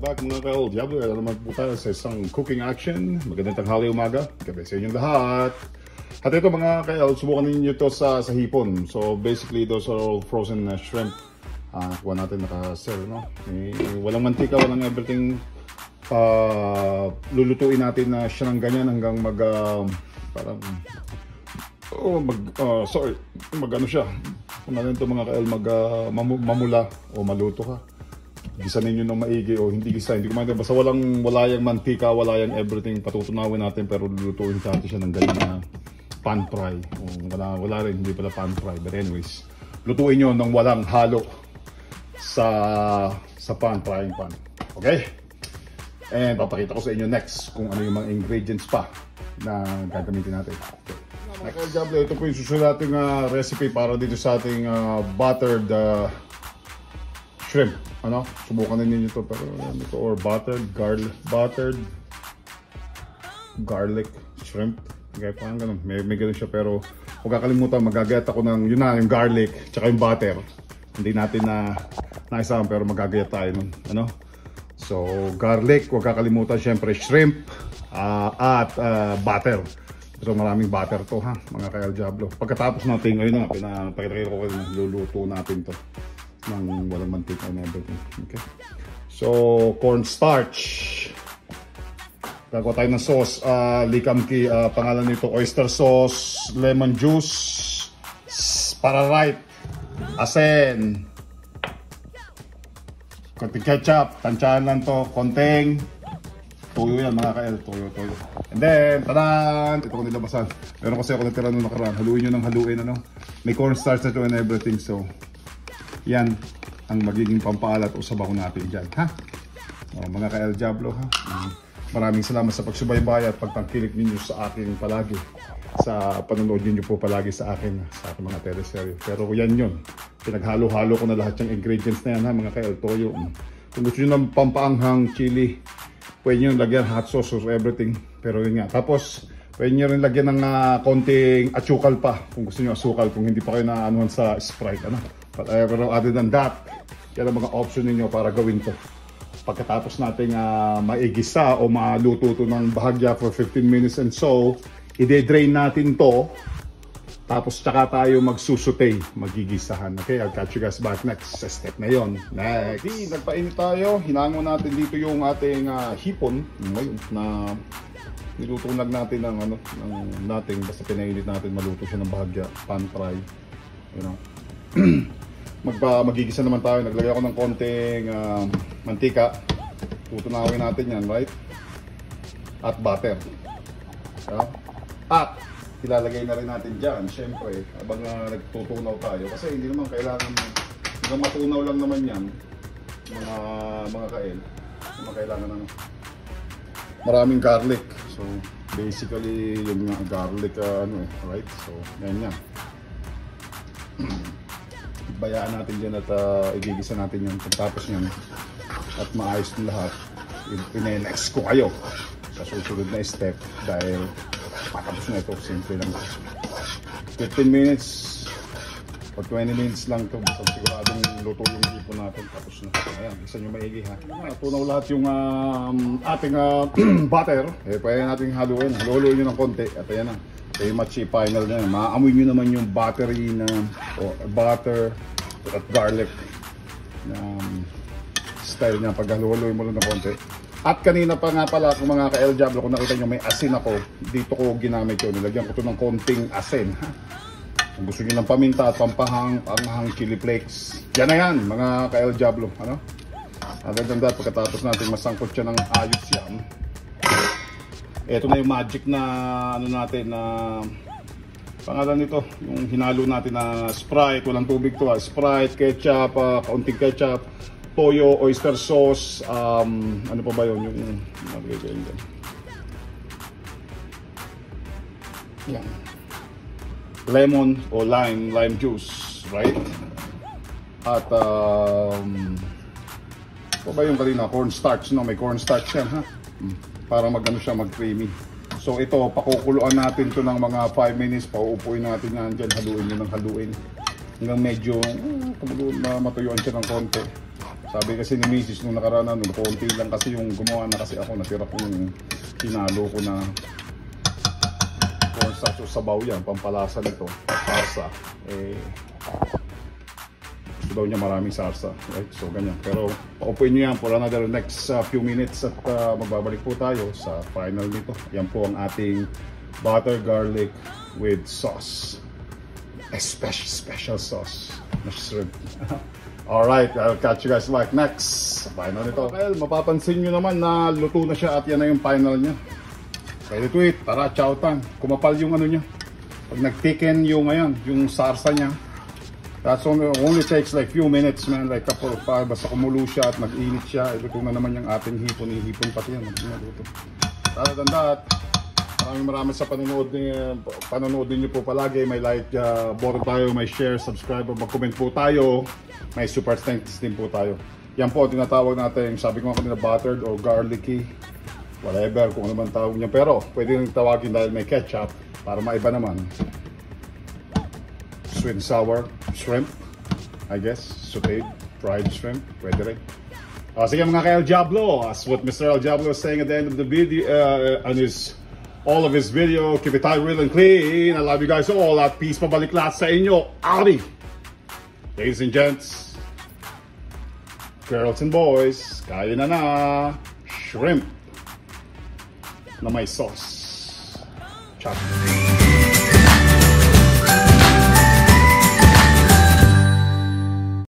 back mga ka-El Diablo. Alam naman po tayo sa isang cooking action. Magandang tanghali umaga. Gabi sa inyong lahat. At ito mga ka-El, subukan ninyo ito sa hipon. So basically those are all frozen shrimp. Kuha natin naka-sell, no? Walang mantika, walang everything. Lulutuin natin na siya ng ganyan hanggang parang ano siya. Kung natin ito mga ka-El, mamula o maluto ka. Gisa ninyo ng maigi o hindi gisa, hindi ko maintindihan. Basta wala yung mantika, wala yung everything. Patutunawin natin pero lulutuin natin siya ng ganyan na pan fry. Wala rin, hindi pala pan fry. But anyways, lutuin nyo ng walang halo sa frying pan. Okay? And papakita ko sa inyo next kung ano yung mga ingredients pa na gagamitin natin. Okay. Next, ito po yung susunod nating recipe para dito sa ating buttered shrimp. Subukan din niyo ito pero or buttered garlic shrimp. Okay, parang ganun. May ganun siya pero huwag kakalimutan magagayat ako ng yung garlic tsaka yung butter. Hindi natin naisama pero magagayat tayo nun. So garlic, huwag kakalimutan syempre shrimp at butter. So maraming butter to mga ka-El Diablo. Pagkatapos natin ngayon pinapakita ko kayo luluto natin to ng walang mantika and everything. Okay. So cornstarch. Gagawa tayo ng sauce. Likamki, pangalan nito oyster sauce, lemon juice, para asin, konting ketchup, tansyahan lang to, konting tuyo yan mga ka-El, tuyo. And then, tadan! Ito ko nilabasan. Meron kasi ako natira nung nakaraan. Haluin nyo ng haluin, May cornstarch na to and everything, so yan ang magiging pampaalat o sabaw natin dyan, mga ka-El Diablo, Maraming salamat sa pagsubaybay at pagtangkilik ninyo sa akin palagi. Sa panonood niyo po palagi sa akin, sa aking mga teleserye. Pero yan yun. Pinaghalo-halo ko na lahat yung ingredients na yan, mga ka-El. Toyo. Kung gusto nyo ng pampaanghang chili, pwede nyo lagyan hot sauce or everything. Pero yun nga. Tapos, pwede nyo rin lagyan ng konting atsukal pa. Kung gusto nyo asukal, kung hindi pa kayo naanuhan sa Sprite. Pero other than that, yan ang mga option ninyo para gawin to. Pagkatapos natin maigisa o maluto to ng bahagya for 15 minutes and so, i-drain natin to. Tapos tsaka tayo magsusutay, magigisahan. Okay, I'll catch you guys back next sa step na yon. Next! Nagpainit tayo. Hinangon natin dito yung ating hipon. Ngayon na nilutunag natin ng natin. Basta pinainit natin, maluto siya ng bahagya. Pan fry. Magigisa naman tayo. Naglagay ako ng konting mantika. Tutunawin natin yan, right? At butter. At ilalagay na rin natin dyan, syempre, habang nagtutunaw tayo. Kasi hindi naman kailangan, hanggang matunaw lang naman yan, mga ka-El. Hindi naman kailangan maraming garlic. So, basically, yung garlic, right? So, yan yan. Bayaan natin dyan at igigisa natin yan. Pagtapos yan at maayos ng lahat, ine-next ko kayo sa susunod na step dahil patapos na ito. Simple lang. 15 minutes or 20 minutes lang ito. Basta siguradong luto yung hipon natin. Tapos na. Ayan, isa nyo maigi tunaw lahat yung ating butter. Pwede natin haluin. Haluin nyo ng konti. At ayan na. Ito yung matchy final na yan. Maamoy nyo naman yung buttery na butter at garlic na style niya. Pag haluin mo lang ng konti. At kanina pa nga pala kung mga ka-El Diablo, kung nakita nyo may asin ako, dito ko ginamit yun. Nilagyan ko ito ng konting asin. Kung gusto nyo ng paminta at pampahang chili flakes, yan na yan mga ka-El Diablo. Other than that, pagkatapos natin masangkot siya ng ayos yan, ito na yung magic na natin na pangalan nito, yung hinalo natin na Sprite, walang tubig to, Sprite, ketchup, kaunting ketchup, toyo, oyster sauce, ano pa ba yun, yung yan, lemon o lime juice, right? At pa ba yung kanina, cornstarch, may cornstarch yan, para siya mag-creamy. So ito, pakukuluan natin to ng mga 5 minutes, pauupuin natin yan dyan, haluin nyo ng haluin hanggang medyo matuyuan siya ng konti. Sabi kasi ni Mrs. nung nakaraan, nung konti lang kasi yung gumawa na kasi ako, natira kong pinalo ko na cornstarch o sabaw yan, pampalasa nito, sarsa. Gusto daw niya maraming sarsa, right? So ganyan. Pero paupuin nyo yan for another next few minutes at magbabalik po tayo sa final nito. Yan po ang ating butter garlic with sauce. A special sauce na shrimp. Alright, I'll catch you guys like next. Final nito. Well, mapapansin nyo naman na luto na siya at yan na yung final niya. Ready to eat. Tara, chow tan. Kumapal yung ano niya. Pag nag-thicken yung ayan, yung sarsa niya. That's only takes like few minutes, man. Like couple of 5. Basta kumulo siya at mag-init siya. Luto na naman yung ating hipon. Hipon pati yan. Other than that, maraming sa panonood niyo po palagi. May like button tayo, may share, subscribe, mag-comment po tayo. May super thanks din po tayo. Yan po tinatawag natin, sabi ko nga kanina, buttered or garlicky, whatever, kung ano man tawag niya. Pero pwede rin tawagin dahil may ketchup para maiba naman. Sweet and sour shrimp, I guess, sauteed, fried shrimp, pwede rin. Sige mga ka-El Diablo, as what Mr. El Diablo was saying at the end of the video, on all of his video, keep it tight, real and clean. I love you guys all at peace, pabalik lahat sa inyo. Audi! Ladies and gents, girls and boys, kaya na shrimp na may sauce. Chop.